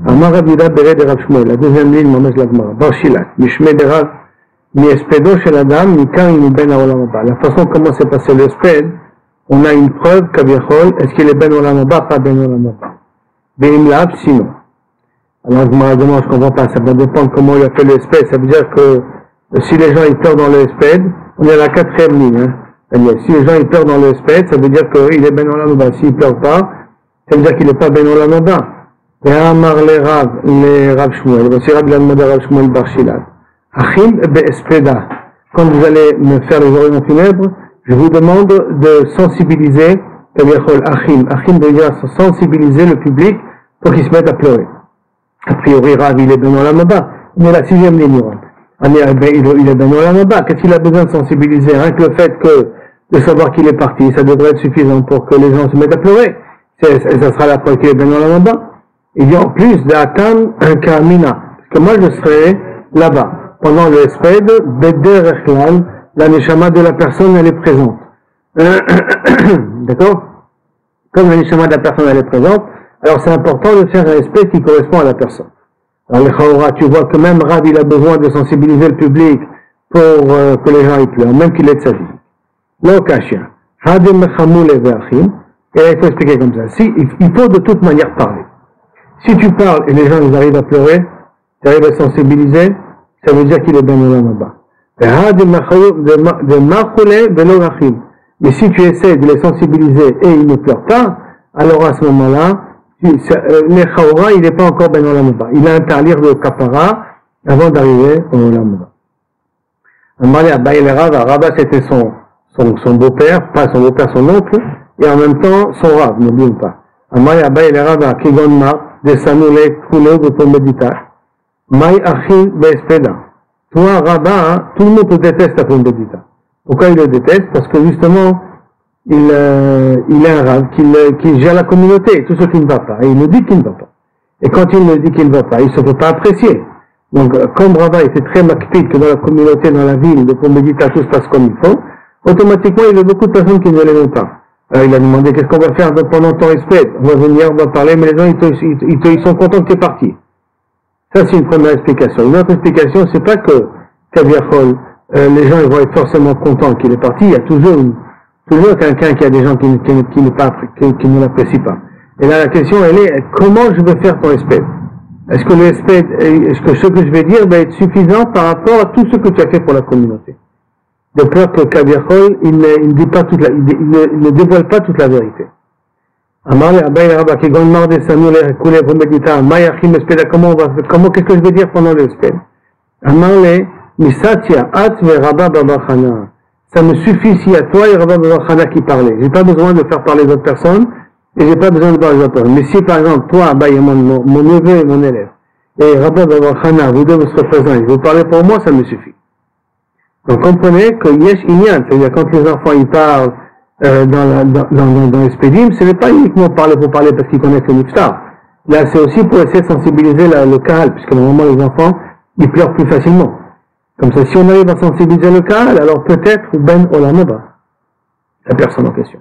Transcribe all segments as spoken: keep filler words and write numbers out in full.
Amar Rav Yehuda Bered de Rav Shmuel, la deuxième ligne, Mamesh Lagmara, Barshilat, Mishme de Rav, Mi Espedo Shel Adam, Mikar Inu Ben Haolam Haba. La façon comment s'est passé le Esped, on a une preuve, Kaviachol, est-ce qu'il est Ben Haolam Haba, pas Ben Haolam Haba. Be'im La'ab, sinon. Alors, Gmara demande, je comprends pas, ça va dépendre comment il a fait le Esped, ça veut dire que si les gens ils pleurent dans le Esped, on est à la quatrième ligne, hein. Si les gens ils pleurent dans le Esped, ça veut dire qu'il est Ben Haolam Haba. S'il pleure pas, ça veut dire qu'il n'est pas Ben Haolam Haba. Et Amar les Rav, les Rav Shmuel, voici Rav Lamada Rav Shmuel Barshilat. Achim be'espeda. Quand vous allez me faire les oraisons funèbres, je vous demande de sensibiliser, c'est-à-dire Achim, Achim veut dire sensibiliser le public pour qu'il se mette à pleurer. A priori, Rav, il est Ben Haolam Haba. Mais la sixième ligne, il est Ben Haolam Haba. Qu'est-ce qu'il a besoin de sensibiliser? Rien que le fait que, de savoir qu'il est parti, ça devrait être suffisant pour que les gens se mettent à pleurer. C'est, ça sera la preuve qu'il est Ben Haolam Haba. Il dit en plus d'Atan un Kamina, parce que moi je serai là-bas. Pendant le Esped, Beder Echlal, la Neshama de la personne elle est présente. D'accord? Comme la Neshama de la personne elle est présente, alors c'est important de faire un Esped qui correspond à la personne. Alors les Chaora, tu vois que même Rav il a besoin de sensibiliser le public pour euh, que les gens y pleurent, même qu'il est de sa vie. L'Okashia, Hadim Mechamul Eveachim, et là il faut expliquer comme ça. Si, il faut de toute manière parler. Si tu parles et les gens ils arrivent à pleurer, tu arrives à sensibiliser, ça veut dire qu'il est Ben Haolam Haba. Mais si tu essaies de les sensibiliser et ils ne pleurent pas, alors à ce moment-là, le Chaora il n'est pas encore Ben Haolam Haba. Il a un talir de kapara avant d'arriver au Olam Haba. Amali Abaye le Rav, Rav c'était son, son, son beau-père, pas son beau-père, son oncle, et en même temps son Rav, n'oublie pas. Amali Abaye le Rav, Kigon Ma, de Sanoulé, Koulé, de ton médita. Maï Achim Be'espeda. Toi, Rabat, tout le monde te déteste à ton médita. Pourquoi il le déteste? Parce que justement, il, euh, il est un Rav qui, qui gère la communauté, tout ce qui ne va pas. Et il nous dit qu'il ne va pas. Et quand il nous dit qu'il ne va pas, il ne se peut pas apprécier. Donc, comme Rabat était très makpid que dans la communauté, dans la ville, de ton médita, tout se passe comme il faut, automatiquement, il y a beaucoup de personnes qui ne l'aiment pas. Alors, il a demandé qu'est-ce qu'on va faire pendant ton respect. On va venir, on va parler, mais les gens, ils, te, ils, te, ils sont contents que tu es parti. Ça, c'est une première explication. Une autre explication, c'est pas que Kaviachol, euh, les gens ils vont être forcément contents qu'il est parti. Il y a toujours, une, toujours quelqu'un qui a des gens qui, qui, qui, qui, pas, qui, qui ne l'apprécient pas. Et là, la question, elle est, comment je vais faire ton respect? Est-ce que le respect, est-ce que ce que je vais dire va être suffisant par rapport à tout ce que tu as fait pour la communauté? De peur que Kaviachol, il ne, il dit pas toute la, il, il, ne, il ne dévoile pas toute la vérité. Amar Abaye Rabba qui gagne marre de Samuel et Koulé pour méditer. Mayachim espéda, comment on va faire, comment, qu'est-ce que je vais dire pendant le espède? Amar le Misatia At ve Rabba Babachana. Ça me suffit s'il y a toi et Rabba Babachana qui parlaient. J'ai pas besoin de faire parler d'autres personnes et j'ai pas besoin de parler d'autres personnes. Mais si par exemple toi, Abaye, mon, mon, mon neveu et mon élève, et Rabba Babachana, vous deux vous serez présents et vous parlez pour moi, ça me suffit. Donc comprenez que Yesh Inyan, c'est-à-dire quand les enfants ils parlent euh, dans, la, dans, dans, dans l'espédim, ce n'est pas uniquement parler pour parler parce qu'ils connaissent le niftar. Là c'est aussi pour essayer de sensibiliser la, le kahal, puisque normalement les enfants ils pleurent plus facilement. Comme ça, si on arrive à sensibiliser le kahal, alors peut-être Ben Olam Haba, la personne en question.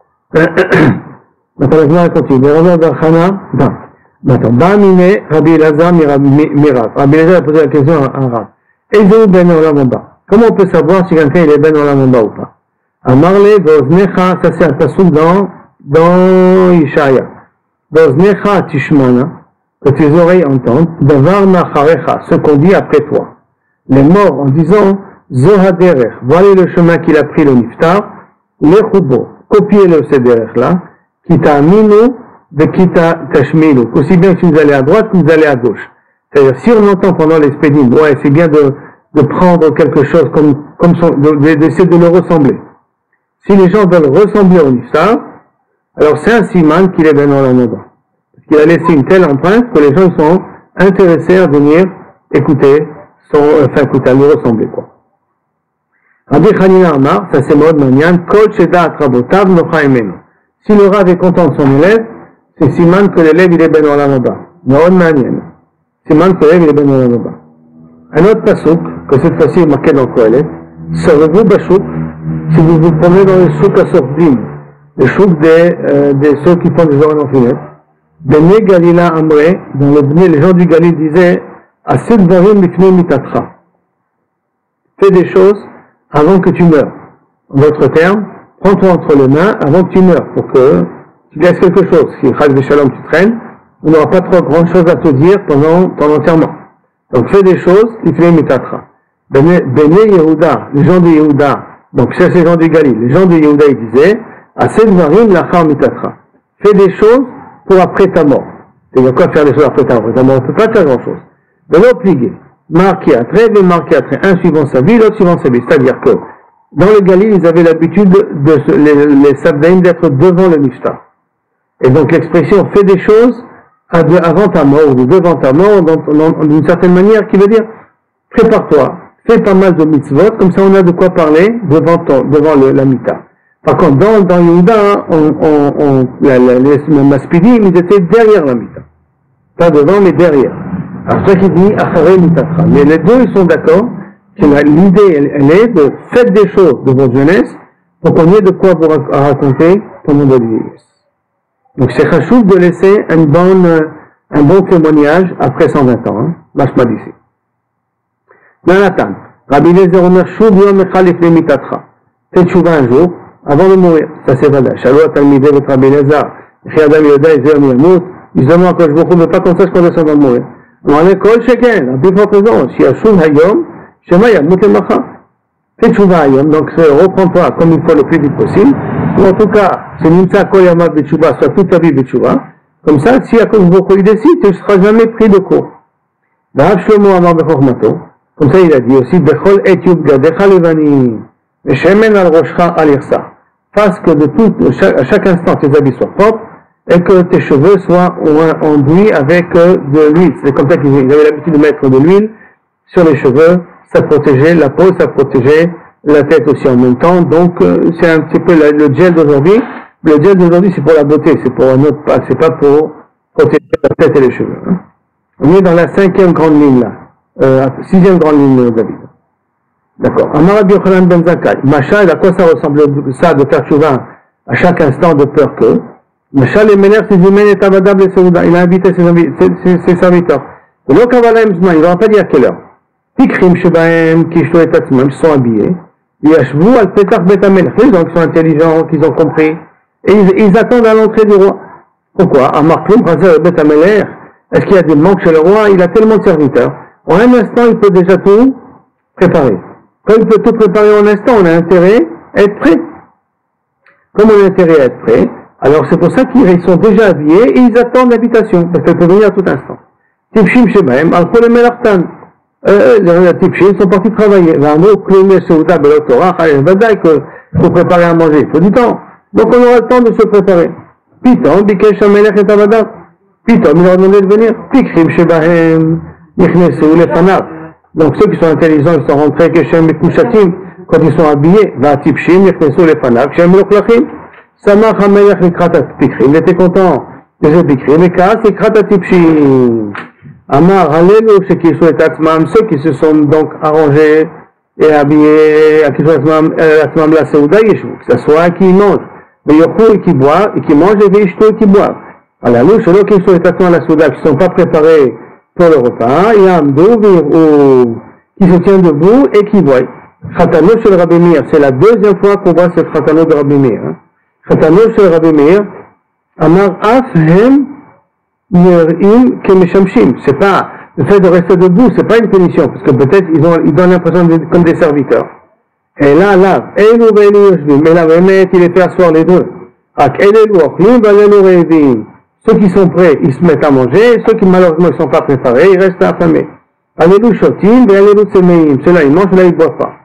Maintenant, on continue. Rabbi Barchana, non. Maintenant, Ba'amine, Rabbi Elazar, Mirav. Rabbi Elazar a posé la question à un Rav. Ezeu Ben Olam Haba. Comment on peut savoir si quelqu'un il est Ben Olam Haba ou pas? Amarle, Voznecha, ça c'est un passouk dans, dans Yeshaya. Voznecha Tishmana, que tes oreilles entendent, Davar Nacharecha, ce qu'on dit après toi. Les morts en disant, Zohaderech, voilà le chemin qu'il a pris le niftar, le Choubo, copiez-le ce derech là, Kita Aminu, de Kita Tashmilu, aussi bien que vous allez à droite que vous allez à gauche. C'est-à-dire, si on entend pendant l'expédient, ouais, c'est bien de, de prendre quelque chose comme, comme son, d'essayer de, de le ressembler. Si les gens veulent ressembler au niftar, alors c'est un siman qu'il est Ben Olam Haba. Parce qu'il a laissé une telle empreinte que les gens sont intéressés à venir écouter son, enfin, écouter, à lui ressembler, quoi. Rabbi Chanina Amar, ça c'est mode manian, Kol Shedat Rabotav Nocha Emenu. Si le Rav est content de son élève, c'est siman que l'élève il est Ben Olam Haba. Mode manian. Siman que l'élève il est Ben Olam Haba. Un autre pasouk, que cette fois-ci est marqué dans le Kohelet, serez-vous Bachouk, si vous vous promenez dans le souk à Sordim, le souk des, euh, des ceux qui font des oraisons funèbres, Bene Galila Amre, dans le Bnei, les gens du Galil disaient, Asid Varim Lifnei Mitatra. Fais des choses avant que tu meurs. En d'autres termes, prends-toi entre les mains avant que tu meurs, pour que tu laisses quelque chose. Si Chag de Shalom tu traînes, on n'aura pas trop grand chose à te dire pendant ton enterrement. Donc fais des choses, Lifnei Mitatra. Bene, Bene Yehuda, les gens de Yehuda, donc c'est ces gens du Galil, les gens de Yehuda, ils disaient, Asid Varim Lachar Mitatra. Fais des choses pour après ta mort. C'est-à-dire quoi faire des choses après ta mort? Ta mort, on ne peut pas faire grand-chose. De l'autre plié, marqué à trait, mais marqué à trait, un suivant sa vie, l'autre suivant sa vie. C'est-à-dire que, dans le Galil, ils avaient l'habitude de, se, les, les Sabdaïm d'être devant le Mishtar. Et donc l'expression fait des choses avant ta mort, ou devant ta mort, d'une certaine manière, qui veut dire, prépare-toi, fais pas mal de mitzvot, comme ça on a de quoi parler devant, ton, devant le, la mita. Par contre, dans, dans Yehuda, on, on, on, la, la, les Maspidim, ils étaient derrière la mita. Pas devant, mais derrière. Alors, c'est ça qui dit Acharei Mitatra. Mais les deux, ils sont d'accord que l'idée, elle, elle est de faire des choses de votre jeunesse pour qu'on ait de quoi vous raconter pendant votre vieillesse. Donc, c'est chachouv de laisser un bon, un bon témoignage après cent vingt ans. Hein. Mashma d'ici. Nanatan. Rabbi Lezer Omer Shuv Yom Echad Lifnei Mitatra. Fais tchouva un jour, avant de mourir. Ça c'est vrai. Shalom Talmidei Vet Rabbi Lezer. Chi Adam Yoda Ezer Miyamut. Justement, quand je vous retrouve pas comme ça, je connais ça va mourir. On l'école chacun, la plus forte raison. Si Yashuv Hayom, Shema Yamut Lemacha. Fais tchouva Hayom, donc reprends-toi comme il faut le plus vite possible. Ou en tout cas, c'est Nimsa Kol Yamav Betchouva, soit toute ta vie Betchouva. Comme ça, si à cause de vos décide, tu ne seras jamais pris de court. Rav Shlomo Amar Bechormato. Comme ça, il a dit aussi, Bechol et Yubgadecha Levani, Shemen al Roshcha al Irsa. Fasse que de tout, à chaque instant, tes habits soient propres et que tes cheveux soient enduits avec de l'huile. C'est comme ça qu'ils avaient l'habitude de mettre de l'huile sur les cheveux. Ça protégeait la peau, ça protégeait la tête aussi en même temps. Donc, c'est un petit peu le gel d'aujourd'hui. Le gel d'aujourd'hui, c'est pour la beauté, c'est pour un autre, c'est pas pour protéger la tête et les cheveux. Hein. On est dans la cinquième grande ligne là. Euh, sixième grande ligne, David. D'accord. Amar Rabbi Yochanan ben Zakkai. Machal, à quoi ça ressemble ça de faire tchouva à chaque instant de peur que Machal et Mener, ses humains et Tabadab et Seouda. Il a invité ses, ses, ses serviteurs. Et le Kavalaim Zman, il ne va pas dire à quelle heure. Tikrim Shebahem, Kishlo et Tatzman, ils sont habillés. Yashvu al Petach Bet HaMelech. Les gens qui sont intelligents, qui ont compris. Et ils, ils attendent à l'entrée du roi. Pourquoi? Amar Klum, Chazer Bet HaMelech. Est-ce qu'il y a des manques chez le roi? Il a tellement de serviteurs. En un instant, il peut déjà tout préparer. Quand il peut tout préparer en un instant, on a intérêt à être prêt. Comme on a intérêt à être prêt, alors c'est pour ça qu'ils sont déjà habillés et ils attendent l'invitation, parce qu'elle peut venir à tout instant. Tipshim Shemaim, Al-Kol Melartan. Les Tipshim sont partis travailler. Vamo, Klumé, Seuda, Belotora, Khalil Badaï, que faut préparer à manger. Il faut du temps. Donc on aura le temps de se préparer. Piton, Bikesh Amelech et Tabada. Piton, il leur a demandé de venir. Tikrim Shebahem. Donc ceux qui sont intelligents, ils sont rentrés que Shem et Kushatim, quand ils sont habillés, va Tipshim, Yechnesu les Fanak, Shem Loklachim, Samach Hamelech et Krata Tikrim, il était content de ce Tikrim, et Kaas et Krata Tipshim. Amar Halelu, ceux qui sont Tatzmam, ceux qui se sont donc arrangés et habillés, à qui sont Tatzmam la Seouda Yeshu, que ce soit qui mangent, mais Yochou et qui boivent, et qui mangent, et Veishto et qui boivent. Alors nous, ceux qui sont Tatzmam la Seouda, qui ne sont pas préparés pour le repas, il y a un dos qui se tient debout et qui voit. Khatano chez le Rabbi Meir, c'est la deuxième fois qu'on voit ce Khatano de Rabbi Meir. Khatano chez le Rabbi Meir, Amar Afhem Yerim Kemeshamshim. C'est pas le fait de rester debout, c'est pas une punition, parce que peut-être ils ont, ils donnent l'impression de, comme des serviteurs. Et là, là, Elu Velu Yoshvim, mais là, Bémet, il les fait asseoir les deux. Ak Elelu Ochlim, Valelu Reivim. Ceux qui sont prêts, ils se mettent à manger. Ceux qui malheureusement ne sont pas préparés, ils restent affamés. Allélu shotim, et allélu tsemeim. Ceux-là, ils mangent, là, ils ne boivent pas.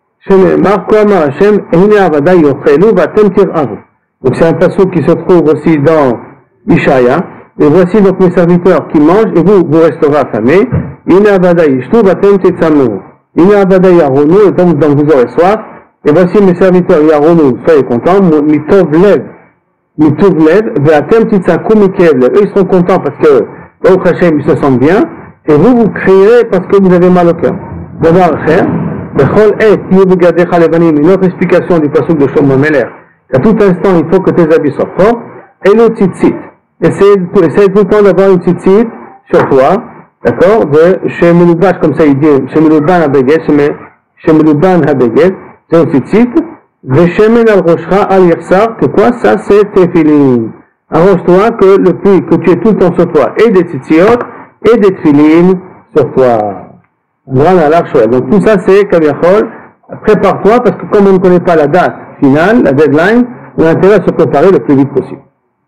Donc c'est un passage qui se trouve aussi dans Ishaya. Et voici donc mes serviteurs qui mangent, et vous, vous resterez affamés. Ina avadai ishtu vatem tetsamu. Ina avadai yaronu, et donc vous aurez soif. Et voici mes serviteurs yaronu, soyez contents, mitov lev. Mituvlev, Ve'atem Titsaku Mikevlev. Eux, ils seront contents parce que, au Hachem, ils se sentent bien, et vous, vous crierez parce que vous avez mal au cœur. D'abord, frère, Bechol Et, Yubugadecha Levanim, une autre explication du passage de Shlomo Meler. À tout instant, il faut que tes habits soient propres, et le tzitzit. essaye, essaye tout le temps d'avoir une petite cite sur toi, d'accord, de chez Meloubash, comme ça il dit, chez Melouban Habeged, chez Melouban Habeged, c'est une petite cite, Veshemen al Roshra al Yirsar, que quoi, ça c'est Tefilin. Arrange-toi que le plus, que tu aies tout le temps sur toi, et des tzitziot, et des tefilin sur toi. Donc tout ça c'est Kaviachol, prépare-toi, parce que comme on ne connaît pas la date finale, la deadline, on a intérêt à se préparer le plus vite possible.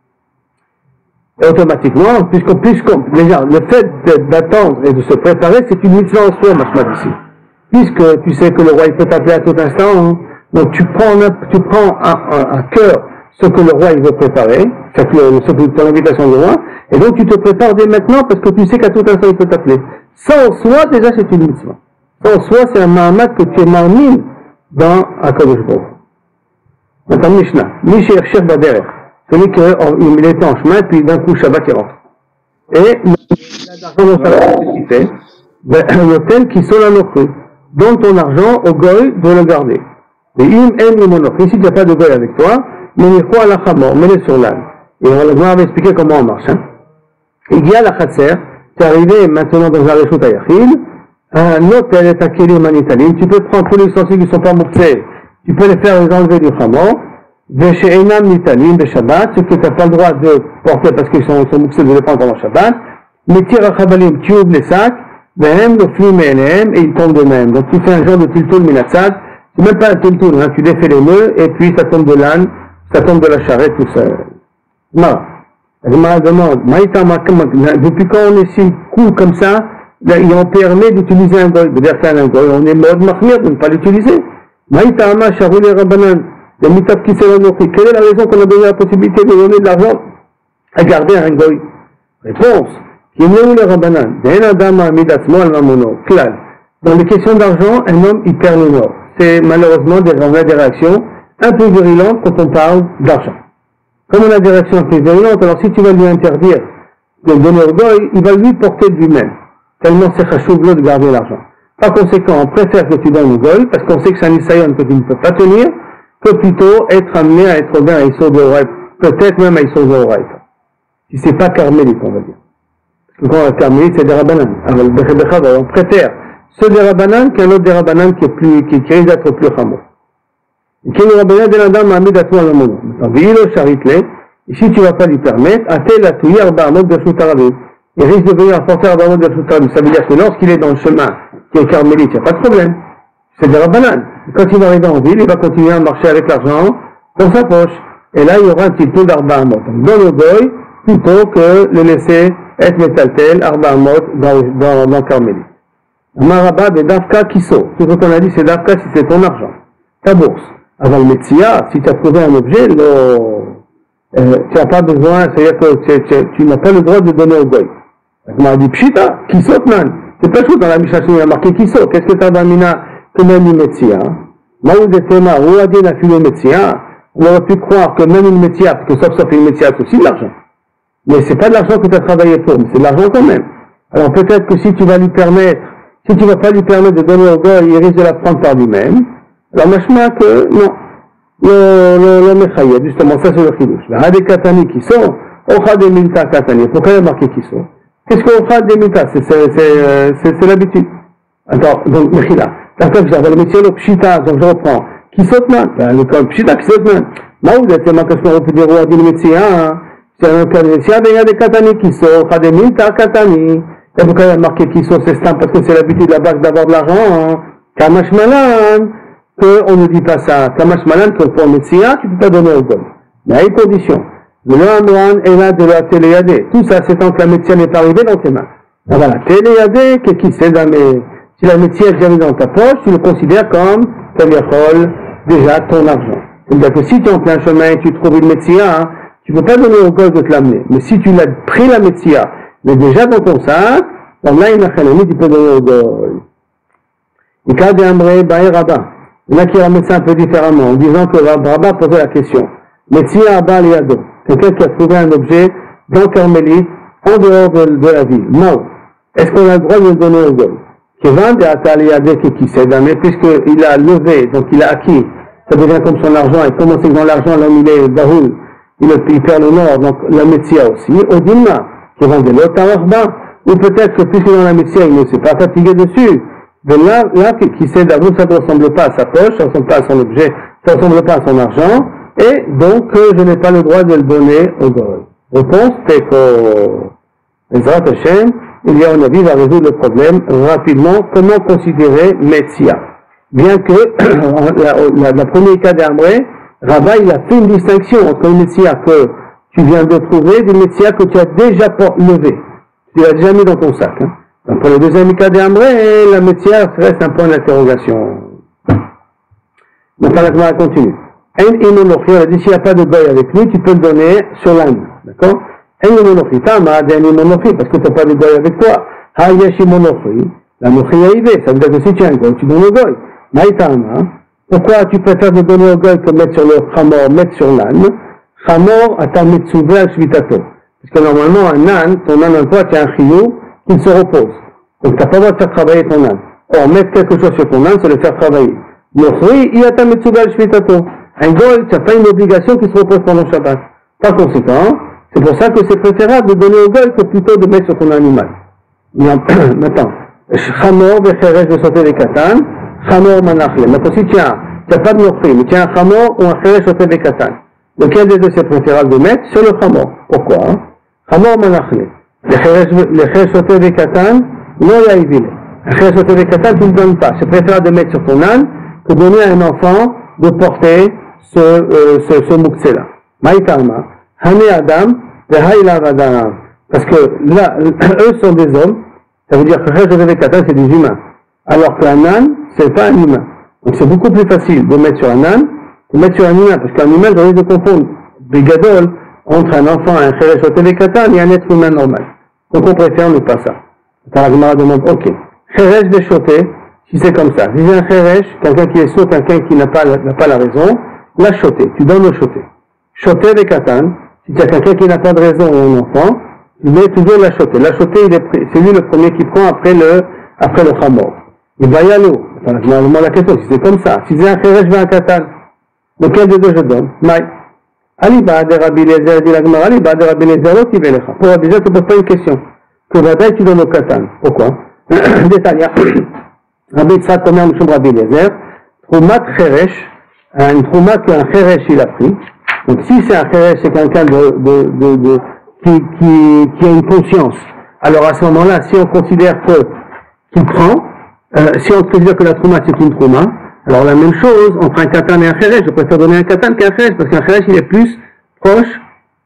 Et automatiquement, puisqu'on, puisqu'on, déjà, le fait d'attendre et de se préparer, c'est une mitzvah en soi, machma d'ici. Puisque tu sais que le roi, il peut t'appeler à tout instant, hein, donc tu prends, tu prends à, à, à cœur ce que le roi, il veut préparer, c'est ton invitation du roi, et donc tu te prépares dès maintenant parce que tu sais qu'à tout instant, il peut t'appeler. Ça en soi, déjà, c'est une mitzvah. Ça en soi, c'est un mahamad que tu es marmine dans Akadosh Baruch. Maintenant, Mishnah. Mishnah Cher Baderech. Celui qu'il était en chemin, puis d'un coup, Shabbat, il rentre. Et il a d'argent dans sa poche, qu'est-ce qu'il fait? Un hôtel qui sont la nocrue. Donne ton argent au goy de le garder. Et im en le monocre. Si tu n'as pas de goy avec toi, mets-le à la chamor, mets-le sur l'âne. Et on va expliquer comment on marche. Hein. Il y a la Khatser, tu es arrivé maintenant dans un réchaud à Yachil, un hôtel est à Kélim en Italie, tu peux prendre tous les ustensiles qui ne sont pas mouxés, tu peux les faire les enlever du chamor, Veshe Enam Nitalim, de Shabbat, ce que tu n'as pas le droit de porter parce qu'ils sont, sont mouxés de les prendre pendant Shabbat, mais tire à Chabalim, tu ouvres les sacs, Vehem, le flim et et ils tombent de même. Donc tu fais un genre de tiltoul minatsad, c'est même pas un tiltoul, hein, tu défais les nœuds et puis ça tombe de l'âne, ça tombe de la charrette, tout ça. Non. Je me demande, depuis quand on est si cool comme ça, ils ont permis d'utiliser un goy, de dire qu'un un goy, on est mode mahmir de ne pas l'utiliser. Maïtama, Sharouli Rabbanan, le mitap qui s'est renouvelé. Quelle est la raison qu'on a donné la possibilité de donner de l'argent à garder un goy? Réponse. Qui est où les Rabbanan? Dans les questions d'argent, un homme, il perd le nord. C'est malheureusement des, on a des réactions un peu virulentes quand on parle d'argent. Comme on a des réactions un peu virulentes, alors si tu vas lui interdire de donner au goy, il va lui porter de lui-même. Tellement c'est chachoublo de garder l'argent. Par conséquent, on préfère que tu donnes au goy, parce qu'on sait que c'est un isayon que tu ne peux pas tenir, que plutôt être amené à être bien à Issour de Horaï, peut-être même à Issour de Horaï. Si c'est pas carmélite, on va dire. Parce que quand on a carmélite, c'est des rabanan. Alors, on préfère ce des rabanan qu'un autre des rabanan qui est plus, qui, qui risque d'être plus ramo. Et qui est le rabanan de l'adam Mohamed à toi le monde. Et si tu ne vas pas lui permettre, atel à touiller Arba Amot de Shoutarabim. Il risque de venir apporter Arba Amot de Shoutarabim. Ça veut dire que lorsqu'il est dans le chemin, qui est carmélite, il n'y a pas de problème. C'est des rabanan. Quand il va arriver en ville, il va continuer à marcher avec l'argent dans sa poche. Et là, il y aura un petit taux d'Arba Amot. Donc, dans le goy, plutôt que le laisser être métaltel, Arba Amot, dans, dans, dans Carmélite. Maraba de Dafka Kiso. Tout ce qu'on a dit, c'est Dafka si c'est ton argent. Ta bourse. Avant le Metsia, si tu as trouvé un objet, le, euh, tu n'as pas besoin, c'est-à-dire que tu, tu, tu n'as pas le droit de donner au goy. On m'a dit Pshita, Kisot man. C'est pas chose dans la Mishnah, il a marqué Kiso. Qu'est-ce que tu as dans Mina que même une Metsia? Maoud et Tema, ou a dit la fille Metsia, on aurait pu croire que même une Metsia, parce que sauf sauf une Metsia, c'est aussi de l'argent. Mais c'est pas de l'argent que tu as travaillé pour, mais c'est de l'argent quand même. Alors peut-être que si tu vas lui permettre, si tu vas pas lui permettre de donner au goy, il risque de la prendre par lui-même. Alors machma que, non. Le, le, le Mechaïed, justement, ça c'est le chidouche. La Hade Katani qui sont, Ocha de Milta Katani. Pourquoi il y a marqué qui sont? Qu'est-ce que Ocha de Milta? C'est, c'est, c'est, c'est, c'est l'habitude. Attends, donc, Mechila. D'accord, je vais le métier, le Pshita, donc je reprends. Qui saute man? Le Pshita, qui saute man? Maoud, c'est ma question, on peut dire, ou a dit le métier, hein? C'est un cas de métier, il y a des Katani qui sont, Ocha de Milta Katani. Et pourquoi il y a marqué qui sont, c'est simple, parce que c'est l'habitude là-bas d'avoir de l'argent, Kamash Malan. Qu'on ne dit pas ça. Kamash Malan, que pour le Metsia, tu ne peux pas donner au goy. Mais à une condition. Le Amran est là de la téléadé. Tout ça, c'est tant que la Metsia n'est pas arrivée dans tes mains. Alors voilà, téléadé, qu'est-ce qui c'est dans mes... Si la Metsia est déjà dans ta poche, tu le considères comme, Taviachol, déjà ton argent. C'est-à-dire que si tu es en plein chemin et tu trouves une Metsia, tu ne peux pas donner au goy de te l'amener. Mais si tu l'as pris la Metsia, mais déjà dans ton sac, donc là, il n'a rien tu peux donner au goy. Il cas d'Amré, Baé Rabba. Il y en a qui ramènent ça un peu différemment, en disant que Rabba posait la question. Metsia Abba Liado, quelqu'un qui a trouvé un objet dans Carmélite, en dehors de, de la ville. Non. Est-ce qu'on a le droit de le donner au goy? Qui vend des Ataliade qui s'est donné, puisqu'il a levé, donc il a acquis, ça devient comme son argent, et comment c'est que dans l'argent, l'homme il est Bahoul, il, il perd le nord, donc la Metsia aussi, au Dilma, qui vend de l'Otarachba, ou peut-être que puisque dans la Metsia, il ne s'est pas fatigué dessus, mais là, là qui sait d'avou, ça ne ressemble pas à sa poche, ça ne ressemble pas à son objet, ça ne ressemble pas à son argent, et donc euh, je n'ai pas le droit de le donner au goy. Réponse, c'est que Ezrat Hashem, il y a un avis va résoudre le problème rapidement. Comment considérer Metsia? Bien que la, la, la première cas d'Amré, Rabba il a fait une distinction entre une Metsia que tu viens de trouver et une Metsia que tu as déjà levé. Tu l'as déjà mis dans ton sac. Hein. Donc pour le deuxième cas d'Amré, la Metsia reste un point d'interrogation. Maintenant la Gemara continue. En imonochi, on a dit s'il n'y a pas de goy avec lui, tu peux le donner sur l'âne. D'accord? En imonochi, tama, den imonochi, parce que tu n'as pas de goy avec toi. Ha yesh imonochi, la mochi yaïvé, ça veut dire que si tu as un goy, tu donnes au goy. Maïtama, pourquoi tu préfères de donner au goy que mettre sur le chamor, mettre sur l'âne? Chamor, ata metsuvé al shvitato. Parce que normalement, un âne, ton âne en toi, tu as un chiyou qui se repose. Donc tu n'as pas le droit de faire travailler ton âne. Or, mettre quelque chose sur ton âne, c'est le faire travailler. Mochi, ata metsuvé al shvitato. Un goy, tu n'as pas une obligation qui se repose pendant le Shabbat. Par conséquent, c'est pour ça que c'est préférable de donner au goy que plutôt de mettre sur ton animal. Maintenant, chamor, vecheresh, de sauter les katan, chamor manachle. Maintenant, si tu n'as pas de morphée, mais tu as un chamor ou un cheresh, sauter les katan. Lequel des deux c'est préférable de mettre? Sur le chamor. Pourquoi? Chamor manachle. Les cheresh, sauter les katan, non yaïvile. Un cheresh, sauter les katan, tu ne donnes pas. C'est préférable de mettre sur ton âne que de donner à un enfant de porter ce, euh, ce, ce muktsé-là. Maïtama, Hane Adam, Vehaïla Adam. Parce que là, eux sont des hommes, ça veut dire que Katan, c'est des humains. Alors qu'un âne, c'est pas un humain. Donc c'est beaucoup plus facile de mettre sur un âne que de mettre sur un humain, parce qu'un humain, j'ai envie de confondre Bigadol entre un enfant, un Cheresh Katan et un être humain normal. Donc on préfère ne pas ça. Alors la Gemara demande, ok, Cheresh Beshoté, si c'est comme ça, si c'est un Cheresh, quelqu'un qui est sourd, quelqu'un qui n'a pas, n'a pas la raison, la choté, tu donnes le choté. Choté de Katan, si tu as quelqu'un qui n'a pas de raison ou un enfant, tu mets toujours la choté. La choté, c'est lui le premier qui prend après le, après le chamor. Il va y aller. Enfin, je me demande la question, si c'est comme ça, si c'est un Cheresh vers un Katan, lequel des deux je donne? Maï. Aliba de Rabbi Eliezer, dit la Gemara, Aliba de Rabbi Eliezer, l'autre il va Pour Rabbi Eliezer, tu ne poses pas une question. Que Vadaï, tu donnes au Katan. Pourquoi? Détail. Rabbi Yitzhak, comme un Mishum Rabbi Eliezer, Troumat Cheresh, une Trouma qu'un Cheresh il a pris. Donc si c'est un Cheresh, c'est quelqu'un de, de, de, de, qui, qui, qui a une conscience. Alors à ce moment-là, si on considère que qu'il prend, euh, si on considère que la Trouma c'est une Trouma, alors la même chose entre un Katan et un Cheresh, je préfère donner un Katan qu'un Cheresh, parce qu'un Cheresh il est plus proche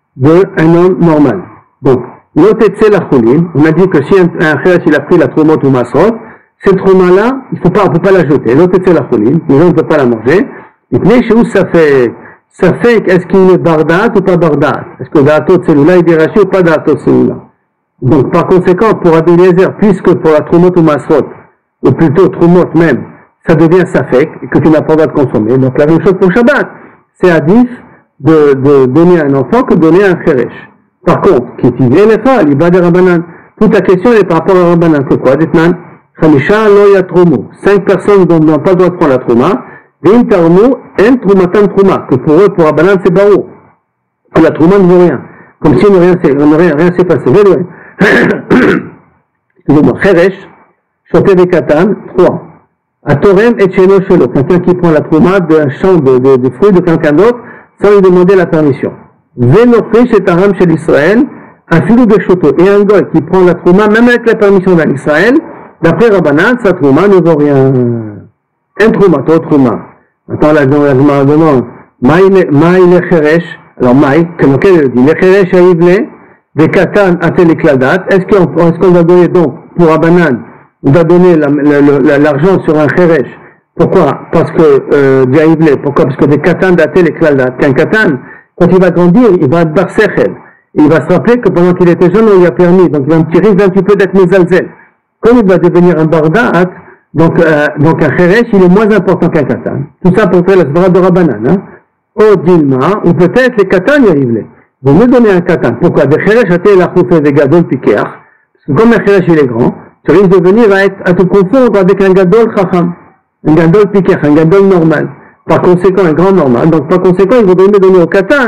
d'un homme normal. Donc, l'otetse la cholim, on a dit que si un, un Cheresh il a pris la Trouma ou Masrot, cette Trouma-là, il faut pas, on peut pas la jeter. L'otetse la cholim, les gens ne peuvent pas la manger. Et puis, chez où ça fait, ça fait, est-ce qu'il est bardat ou pas bardat? Est-ce que d'Atot celui-là est déraché ou pas d'Atot celui-là? Donc, par conséquent, pour Rabbi Eliezer, puisque pour la Troumot ou Masrot, ou plutôt Troumot même, ça devient Safek, et que tu n'as pas le droit de consommer. Donc, la même chose pour Shabbat. C'est adif de, de donner à un enfant que de donner à un Cheresh. Par contre, qui dit, l'éléphant, il va de Rabbanan. Toute la question est par rapport à Rabbanan. Que quoi? Dites-moi, Khamisha lo ya Troumou. Cinq personnes dont n'ont pas le droit de prendre la Trouma. V'im tarnou en Troumatan Trouma. Que pour eux, pour Rabbanan, c'est barreau. Que la Trouma ne vaut rien. Comme si rien rien, rien s'est passé. Excusez-moi. Cheresh, Choté de Katan, trois. Atorem et Cheno Shelo. Quelqu'un qui prend la Trouma d'un champ de, de, de fruits de quelqu'un d'autre sans lui demander la permission. Vénofri chez Taram chez l'Israël, un filou de choto. Et un goy qui prend la Trouma, même avec la permission d'un Israël, d'après Rabbanan, sa Trouma ne vaut rien. Un Trouma, toi Trouma. Attends, la Gemara demande, Maï le Cheresh, alors Maï, lequel il dit, le Cheresh a Ivle, des Katan a Télékladat, est-ce qu'on est qu'on va donner donc, pour Rabbanan, on va donner l'argent sur un Cheresh? Pourquoi? Parce que, euh, Ivle, pourquoi? Parce que des Katan a Télékladat, qu'un Katan, quand il va grandir, il va être Barsechel. Il va se rappeler que pendant qu'il était jeune, on lui a permis, donc il va un petit risque d'un petit peu d'être Mizalzel. Comme il va devenir un Bardat, donc, euh, donc un Cheresh, il est moins important qu'un Katan. Tout ça pour faire la Svara de Rabbanan, hein. Au Dilma, ou peut-être les Katan y arrivent. Vous me donnez un Katan. Pourquoi? Des Cheresh a été la Khoufé des Gadol Piker. Parce que comme un Cheresh il est grand, tu risques de venir à, être, à te confondre avec un Gadol Chacham. Un Gadol Piker, un Gadol normal. Par conséquent, un grand normal. Donc par conséquent, il vaudrait me donner au Katan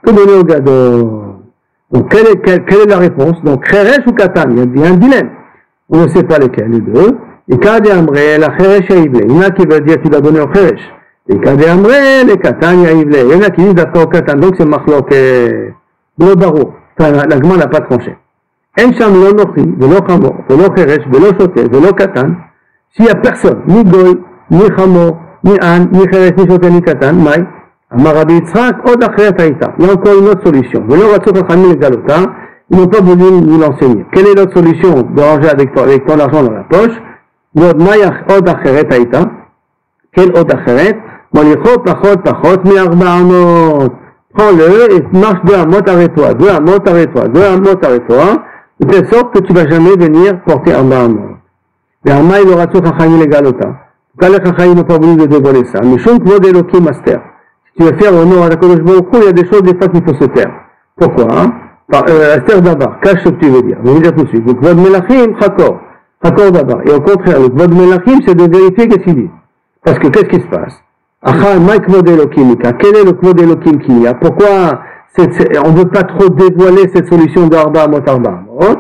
faut donner au Gadol. Donc, quelle est, quelle, quelle est la réponse? Donc, Kheresh ou Katan? Il y a un dilemme. On ne sait pas lesquels, les deux. Et Kade Amre, la Kheresh Yaivle. Il y en a qui veulent dire qu'il a donné au Kheresh. Et Kade Amre, les Katan Yaivle. Il y en a qui disent d'accord au Katan. Donc, c'est Machlok et le Baro. Enfin, la Gma n'a pas tranché. En Sham lo Nochi, velo Chamo, velo Kheresh, velo Shote, velo Katan. S'il n'y a personne, ni Goy, ni Chamo, ni An, ni Kheresh, ni Shote, ni Katan, Maï. Amar Rabbi Yitzhak, Od Acheret Haïta. Il y a encore une autre solution. Velo Ratso Chachamim et Galota. Ils n'ont pas voulu nous l'enseigner. Quelle est l'autre solution de ranger avec ton, avec ton argent dans la poche? L'od Mayach Od Acheret Haïta. Quel Od Acheret? Molicho Pachot Pachot Mi Arba'amot. Prends-le et marche deux amot, arrête-toi. Deux amot, arrête-toi. Deux amot, arrête-toi. De telle sorte que tu ne vas jamais venir porter Arba'amot. Et Amay le Ratso Chachamim et Galota. Quand les Chachamim n'ont pas voulu de dévoiler ça. Mais Shum Kvod Elokim Master. Si tu veux faire honneur à la Kodesh Baruch Hu, il y a des choses des fois qu'il faut se taire. Pourquoi? Par, euh, Esther d'abord, cache ce que tu veux dire. Je vais dire tout de suite. Le Kvod Melachim, Chakor. Chakor d'abord. Et au contraire, le Kvod Melachim, c'est de vérifier qu'est-ce qu'il dit. Parce que qu'est-ce qui se passe? Acha, ma Kvod Elokim, quel est le Kvod Elokim qu'il y a? Pourquoi c'est, c'est, on ne veut pas trop dévoiler cette solution d'Arba Amot Arba Amot?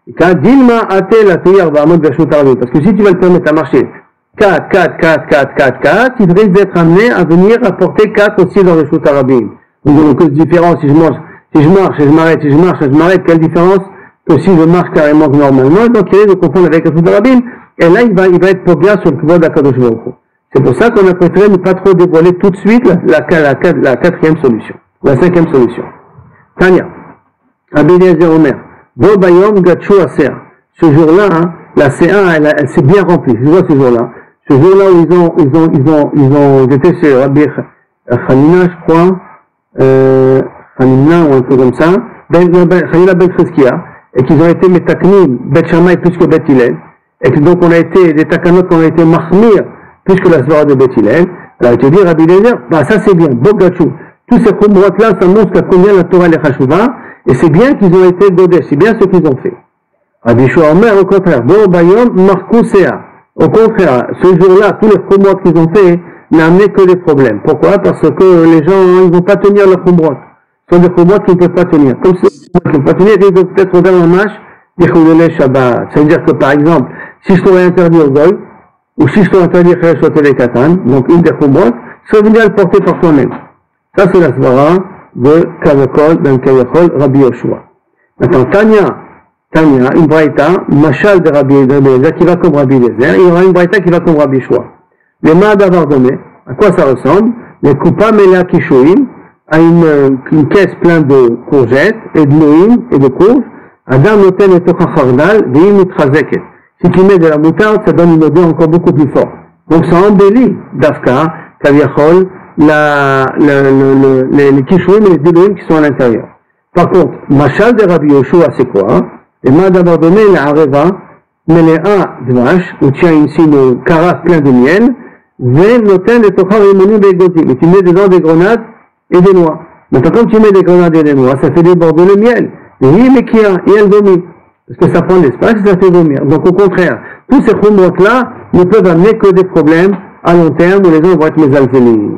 Dilma Atel Atei Arba Amot Gashut Arba. Parce que si tu vas le permettre à marcher quatre, quatre, quatre, quatre, quatre, quatre, il risque d'être amené à venir apporter quatre aussi dans le Shut Arabim. Donc, quelle différence si je mange? Si je marche et je m'arrête, si je marche et je m'arrête, quelle différence que si je marche carrément normalement? Donc il est de confondre avec le Shut Arabim, et là il va, il va être poggia sur le Kvod HaKadosh Baruch Hu. C'est pour ça qu'on a préféré ne pas trop dévoiler tout de suite la, la, la, la, la quatrième solution, la cinquième solution. Tanya, Rabbi Eliezer Omer, Bo Bayom Gatshu Aser. Ce jour-là, hein, la C un, elle, elle s'est bien remplie. Je vois ce jour-là. Ce jour-là où ils ont, ils ont, ils ont, ils ont, ils étaient chez Rabbi Hanina, je crois, euh, Hanina ou un truc comme ça, Hanina Ben Cheskia, et qu'ils ont été Metaknim, Bet Shammai plus que Bet Hillel, et que donc on a été, des Takanot qu'on a été Mahmir plus que la Svara de Bet Hillel. Alors il te dit, Rabbi Eliezer, bah ça c'est bien, Bogachou. Tous ces chumrot-là, ça montre combien la Torah les Chashuvah, et c'est bien qu'ils ont été godés, c'est bien ce qu'ils ont fait. Rabbi Shua Omer, au contraire, Bo Bayom Markousea. Au contraire, ce jour-là, tous les chumrot qu'ils ont fait n'a amené que des problèmes. Pourquoi? Parce que les gens, ils ne vont pas tenir leurs chumrot. Ce sont des chumrot qu'ils ne peuvent pas tenir. Comme ceux qui ne peuvent pas tenir, ils peuvent peut-être faire un match des chulele Shabbat. Ça veut dire que, par exemple, si je t'aurais interdit au goy, ou si je t'aurais interdit Kheresh Hotel Katan, donc une des chumrot, tu serais venu à le porter par toi-même. Ça, c'est la svara de Kavakol, ben Kavakol, Rabbi Yoshua. Maintenant, Tanya, Tanya, une braïta, Machal de Rabbi Eliezer, qui va comme Rabbi Eliezer, et il y aura une braïta qui va comme Rabbi Yoshua. Les mains d'avoir donné, à quoi ça ressemble? Les coupa mela kishuim, à une, une caisse pleine de courgettes, et de noïm, et de courges, Adam noten et tocha chardal, veim utrazeket. Si tu mets de la moutarde, ça donne une odeur encore beaucoup plus forte. Donc ça embellit, Dafka, Kaviachol, la, le, le, le, les, les kishuim et les diloïm qui sont à l'intérieur. Par contre, Machal de Rabbi Yoshua, c'est quoi? Hein? Les mains d'avoir donné la areva, mais les un dvash, où tu as ici une carafe pleine de miel, ve noten et tocha rimoni begodim. Et tu mets dedans des grenades et des noix. Maintenant, quand tu mets des grenades et des noix, ça fait déborder le miel. Et oui, mais qui a, et elle vomit. Parce que ça prend de l'espace et ça fait vomir. Donc, au contraire, tous ces chumrot-là ne peuvent amener que des problèmes à long terme où les gens vont être mésalzélis.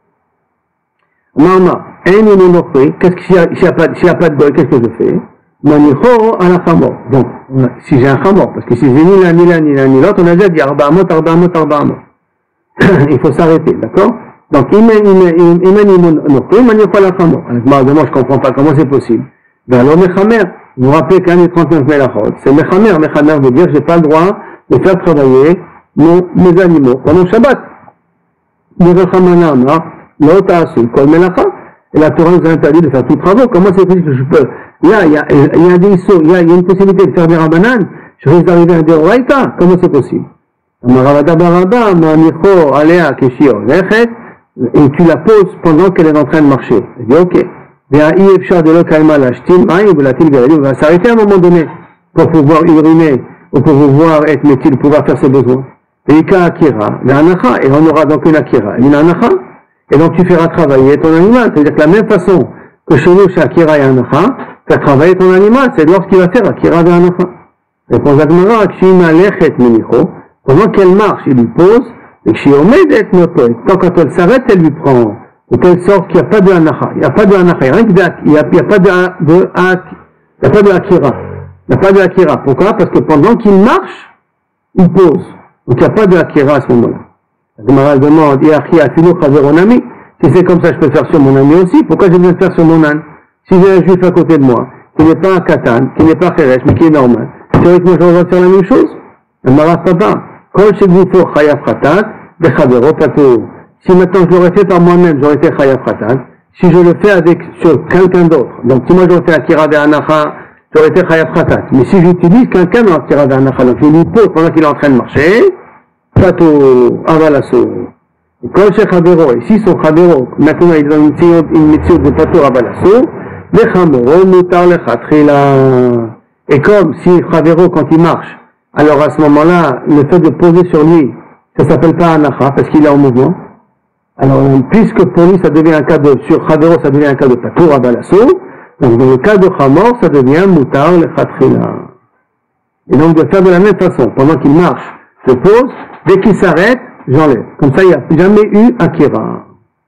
Mama, un immunofri, qu'est-ce qu'il y a, s'il n'y a pas, s'il n'y a pas de bol, qu'est-ce que je fais? Manicho à la chamor. Donc, si j'ai un chamor, parce que si j'ai ni l'un, ni l'un, ni l'un, ni l'autre, on a déjà dit arba amot, arba amot, arba amot. Il faut s'arrêter, d'accord? Donc, imen, imen, imen, immunofri, manicho à la chamor. Alors, moi, je ne comprends pas comment c'est possible. Ben, alors, mechamer, vous vous rappelez qu'un des trente-neuf melachot, c'est mechamer. Mechamer veut dire, j'ai pas le droit de faire travailler mon, mes animaux pendant le Shabbat. Mechamer, l'autre, c'est kol melacha. Et la Torah nous a interdit de faire tous les travaux. Comment c'est possible que je peux? Là, il y a, il y a des issots, il y a, il y a une possibilité de faire des rabbanan. Je risque d'arriver à des oraïta. Comment c'est possible? Et tu la poses pendant qu'elle est en train de marcher. Je dis, ok. On va s'arrêter à un moment donné pour pouvoir uriner ou pour pouvoir être métil, pouvoir faire ses besoins. Et on aura donc une akira, une anacha. Et donc tu feras travailler ton animal. C'est-à-dire que la même façon que chez nous, chez Akira et Anacha, faire travailler ton animal, c'est lorsqu'il va faire Akira et Anacha. Répond Zagmara, Kshima lechet menicho, pendant qu'elle marche, il lui pose, et Kshiyomed et noto, tant quand elle s'arrête, elle lui prend. de telle sorte qu'il n'y a pas de anacha, il n'y a pas de anacha, il n'y a, a, a pas de, de, de, il n'y a pas de akira, il n'y a pas de akira. Pourquoi? Parce que pendant qu'il marche, il pose. Donc il n'y a pas de akira à ce moment-là. La Gemara demande, si c'est comme ça, je peux faire sur mon ami aussi. Pourquoi je viens de faire sur mon âne? Si j'ai un juif à côté de moi, qui n'est pas un katan, qui n'est pas cheresh, mais qui est normal, théoriquement, je vais faire la même chose. Elle m'arrête pas. Kol shegufo chayav khatat, bechavero pato. Si maintenant je l'aurais fait par moi-même, j'aurais fait chayav khatat. Si je le fais avec, sur quelqu'un d'autre, donc si moi j'aurais fait akira de anacha, j'aurais fait chayav khatat. Mais si j'utilise quelqu'un dans akira de anacha, donc je lui pose pendant qu'il est en train de marcher, pato, avalasso. Et kol shechavero, et si son chavero, maintenant il est dans une métier de pato, avalasso, bechamero, mutar lechatrila. Et comme si chavero, quand il marche, alors à ce moment-là, le fait de poser sur lui, ça s'appelle pas anacha, parce qu'il est en mouvement. Alors, puisque pour lui, ça devient un cas de, sur Chavero, ça devient un cas de Patour à Balasso, donc dans le cas de Chamor, ça devient Moutar le Khatrila. Et donc de faire de la même façon, pendant qu'il marche, je pose, dès qu'il s'arrête, j'enlève. Comme ça, il n'y a jamais eu Akira.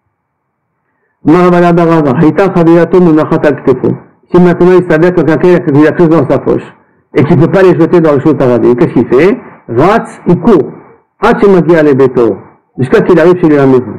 Maravala Barava, Haïta Chaviyato Munachat Al-Ktefo. Si maintenant il s'avère que quelqu'un a quelque chose dans sa poche, et qu'il ne peut pas les jeter dans le chou arabe, qu'est-ce qu'il fait? Ratz, il court. Hachimagi Alebeto. Jusqu'à qu'il arrive chez lui à la maison.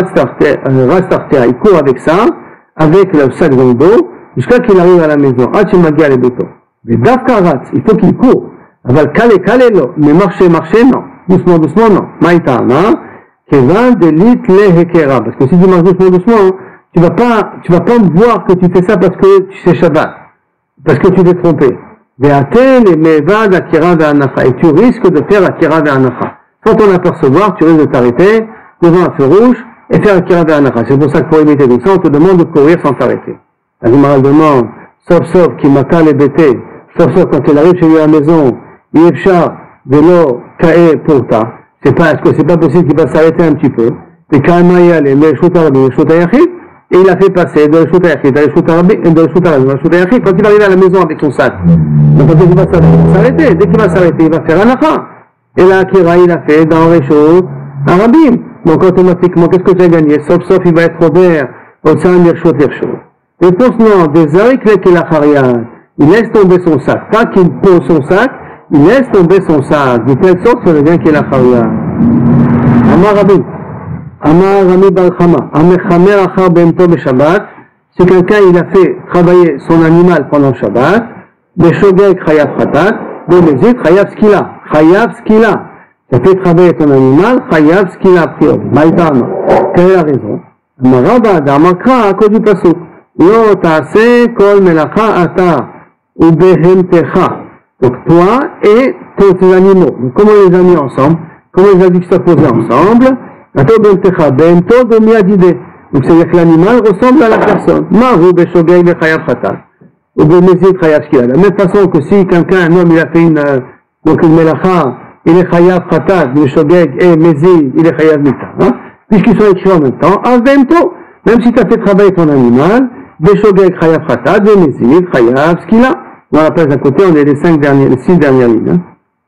Ratstartea, il court avec ça, avec le sac dans le dos, jusqu'à qu'il arrive à la maison. Hachimagi Alebeto. Mais Davka Ratz, il faut qu'il court. Aval kale kale lo, mais marcher, marcher, non. Doucement, doucement, non. Maïtama, kevan delit le hekera. Parce que si tu marches doucement, doucement, tu vas pas, tu vas pas me voir que tu fais ça parce que tu sais Shabbat. Parce que tu t'es trompé. Ve'atel et mevad akira ve'anacha. Et tu risques de faire akira ve'anacha. Sans t'en apercevoir, tu risques de t'arrêter devant un feu rouge et faire akira ve'anacha. C'est pour ça que pour éviter tout ça, on te demande de courir sans t'arrêter. La Gemara demande, sauf sauf qui mata les bêtés, sauf sauf quand il arrive chez lui à la maison, yefsha velo kae porta. C'est pas, est-ce que c'est pas possible qu'il va s'arrêter un petit peu? Et kaemaya les meshutarabi, meshutayachid, et il a fait passer de l'eshutayachid, de l'eshutarabi, de l'eshutarabi, de l'eshutayachid, quand il va arriver à la maison avec son sac. Donc quand il va s'arrêter, dès qu'il va s'arrêter, il va faire anacha. Et là, Akira, il a fait dans les choses arabim. Donc automatiquement, qu'est-ce que tu as gagné? Sauf, sauf, il va être ouvert au sein de l'irshot, l'irshot. Réponse non, des ariklek et la chariat, il laisse tomber son sac. Pas qu'il pose son sac, il laisse tomber son sac. De telle sorte, ça devient qu'il a chariat. Amar Rabbi, Amar Rami Balchama, Amechamer achar bento be-Shabbat, si quelqu'un, il a fait travailler son animal pendant Shabbat, Beshogeg chayav khatat, Bemezit chayav skila. Chayav skila. Ça fait travailler ton animal, chayav skila priori. Maïtama. Quelle est la raison? Maraba d'amakra à cause du pasuk. Lo ta'ase kol melacha ata ou behemtecha. Donc toi et tes animaux. Donc comment les a mis ensemble? Comment les a dit que ça posait ensemble? Ato behemtecha. Behemto bemiadide. Donc c'est-à-dire que l'animal ressemble à la personne. Mahu beshogei bechayav khatat. Ou bemezit chayav skila. De la même façon que si quelqu'un, un homme, il a fait une, donc une melacha, il est chayav khatat, le shogeg et mezi, il est chayav mita. Hein? Puisqu'ils sont écrits en même temps, avemto, même si tu as fait travailler ton animal, des shogeg chayav khatat, des mezi, chayav skila. Dans la page à côté, on est les cinq dernières, les six dernières lignes. Hein?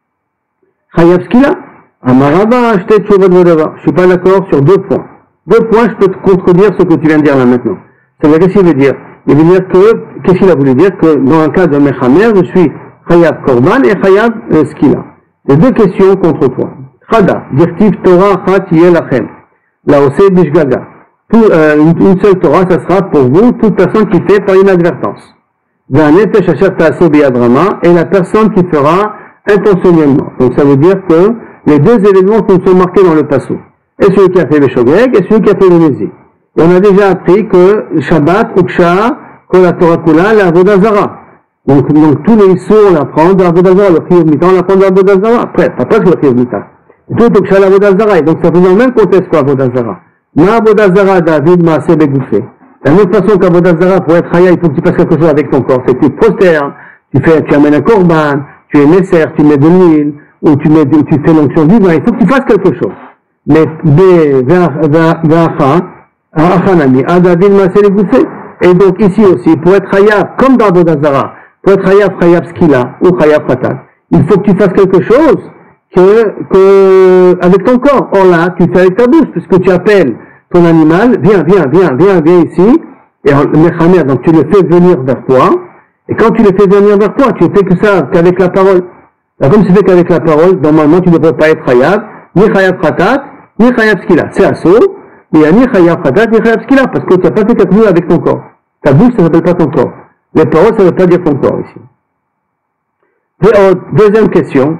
Chayav skila. Amaraba, j'étais tchouvad vodava. Je suis pas d'accord sur deux points. Deux points, je peux te contredire ce que tu viens de dire là maintenant. Ça veut dire, qu'est-ce qu'il veut dire? Il veut dire que, qu'est-ce qu'il a voulu dire? Que dans un cas de mechamer, je suis chayav korban et chayav euh, skila. C'est deux questions contre toi. Chada, dirtiv Torah chat yelachem. La osé bishgaga. Euh, une, une seule Torah, ça sera pour vous, toute personne qui fait par inadvertance. V'anefesh asher ta'aseh biyadrama, et la personne qui fera intentionnellement. Donc ça veut dire que les deux événements sont marqués dans le passou. Et celui qui a fait le shogeg, et celui qui a fait le mezi. Et on a déjà appris que Shabbat, Uksha, que la Torah Kula, la Vodazara. Donc, donc tous les issours, on apprend dans la Vodazara, le Chiyuv Mita, on apprend dans la Vodazara. Après, pas presque le Chiyuv Mita. Et tout Uksha, la Vodazara. Et donc ça fait dans le même contexte que la Vodazara. Ma Vodazara, David, Maaseh, Begouffé. De la même façon qu'à Vodazara, pour être Haya, il faut que tu fasses quelque chose avec ton corps. C'est que tu te prosternes, tu fais, tu amènes un korban, tu es Nesser, tu mets de l'huile, ou tu mets, tu fais l'onction du vin. Il faut que tu fasses quelque chose. Mais, B, Vacha, Achanami, Adadil Masel Gouffé. Et donc ici aussi, pour être Hayav, comme dans Vodazara, pour être Hayav, Hayav Skila, ou Hayav Khatat, il faut que tu fasses quelque chose que, que, avec ton corps. Or là, tu fais avec ta bouche, puisque tu appelles ton animal, viens, viens, viens, viens, viens ici, et en Mechamer, donc tu le fais venir vers toi, et quand tu le fais venir vers toi, tu ne fais que ça, qu'avec la parole. Alors, comme tu fais qu'avec la parole, normalement tu ne devrais pas être Chayav, ni Chayav Khatat, ni Chayav Skila. C'est assaut, mais il n'y a ni Chayav Khatat, ni Chayav Skila, parce que tu n'as pas fait ta tenue avec ton corps. Ta bouche, ça ne s'appelle pas ton corps. Les paroles, ça ne veut pas dire ton corps ici. Deuxième question.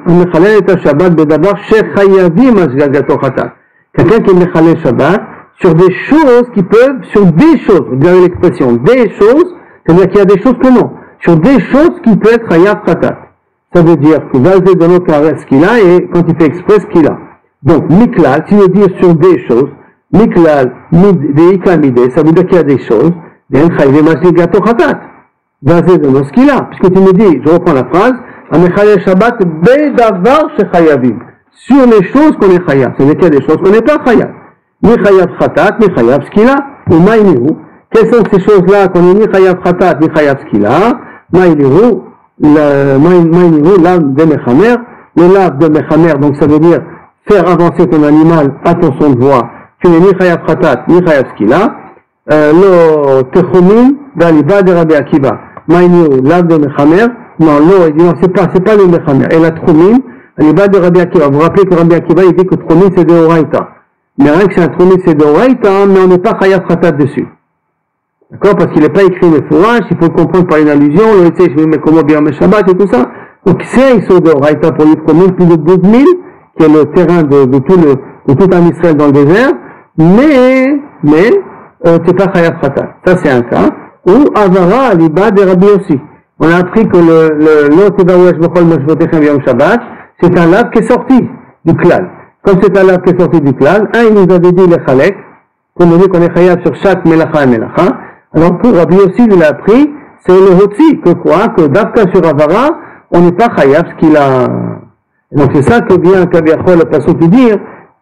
Quelqu'un qui est Mechalel Shabbat sur des choses qui peuvent, sur des choses, vous avez l'expression, des choses, c'est-à-dire qu'il y a des choses que non, sur des choses qui peuvent être Chayav Khatat. Ça veut dire que Vazé donne ce qu'il a et quand il fait exprès ce qu'il a. Donc, Miklal, si veut dire sur des choses, Miklal, Deika Midé, ça veut dire qu'il y a des choses, Bien Chayav Mashigato Khatat. Vazé donne ce qu'il a. Puisque tu me dis, je reprends la phrase, Amechalel Shabbat Bedavar Shechayavim. Sur les choses qu'on est Chayav. C'est-à-dire qu'il y a des choses qu'on n'est pas Chayav. Ni Chayav Khatat, ni Chayav Skila, ou Maïnihu. Quelles sont ces choses-là qu'on est ni Chayav Khatat, ni Chayav Skila? Maïnihu, Maïnihu, l'âme de Mechamer. Le lave de Mechamer, donc ça veut dire faire avancer ton animal à ton son de voix. Tu n'es ni Chayav Khatat, ni Chayav Skila. Lo Techomim, d'Aliba de Rabbi Akiva. Maïnihu, l'âme de Mechamer. Non, non, il dit non, c'est pas, c'est pas le Mechamer. Et la Tromim, Aliba de Rabbi Akiva. Vous vous rappelez que Rabbi Akiva, il dit que Tromim c'est de Oraïta. Mais rien que c'est un Tromim c'est de Oraïta, mais on n'est pas Chayav Khatat dessus. D'accord? Parce qu'il n'est pas écrit le fourrage, il faut le comprendre par une allusion, le tu sais, je vais mettre comment bien mes Shabbat et tout ça. Donc c'est ils sont de Oraïta pour les Tromim, plus de douze mille, qui est le terrain de, de tout le, de tout un Israël dans le désert. Mais, mais, euh, c'est pas Chayav Khatat. Ça c'est un cas. Ou Avara Aliba de Rabbi aussi. On a appris que le, le, le, Shabbat, c'est un lave qui est sorti du klal. Comme c'est un lave qui est sorti du klal, un, il nous avait dit le chalek, qu'on nous dit qu'on est chayav sur chaque melacha et melacha. Alors pour Rabbi aussi, il a appris, c'est le hotzi, que quoi? Que d'Afka sur Avara, on n'est pas chayav ce qu'il a. Et donc c'est ça que vient Kabiachol, le passage de dire,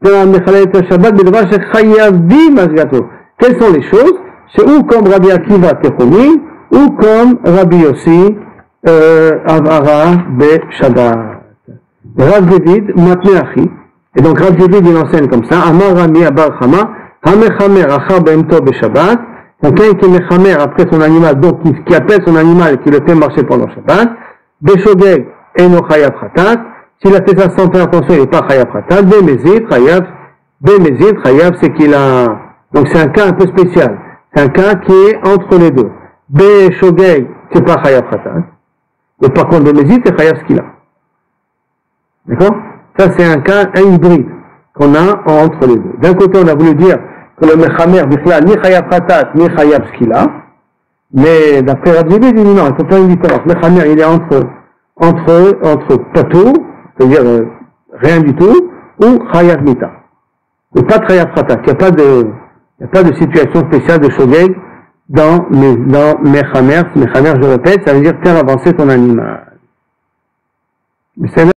quelles sont les choses? C'est ou comme Rabbi Akiva Techomim, ou comme Rabbi Yossi, euh, Avara Be Shabbat. Rav David, Matneachi. Et donc Rav David, il enseigne comme ça, Amar Rami Abar Chama, Hamechamer Achar Be'emto Be Shabbat. Quelqu'un qui est Mechamer après son animal, donc qui, qui appelle son animal et qui le fait marcher pendant Shabbat. Beshogeg, Eno Chayav Khatat. S'il a fait ça sans faire attention, il n'est pas Chayav Khatat. Bemezid, Chayav. Bemezid, Chayav, c'est qu'il a, donc c'est un cas un peu spécial. C'est un cas qui est entre les deux. Beshogeg, c'est pas Chayav Khatat. Et par contre, Bemezid, c'est Chayav ce qu'il a. D'accord? Ça, c'est un cas, un hybride qu'on a entre les deux. D'un côté, on a voulu dire que le Mechamer, Bichlal, ni Chayav Khatat, ni Chayav ce qu'il a. Mais d'après Rabbi David, il dit non, il faut faire une différence. Le Mechamer, il est entre, entre, entre Patou, c'est-à-dire euh, rien du tout, ou Chayav Mita. Et pas de Chayav Khatat. Il n'y a pas de, il n'y a pas de situation spéciale de Shogeg dans, dans Mechamer. Mechamer, je répète, ça veut dire faire avancer ton animal. Mais c'est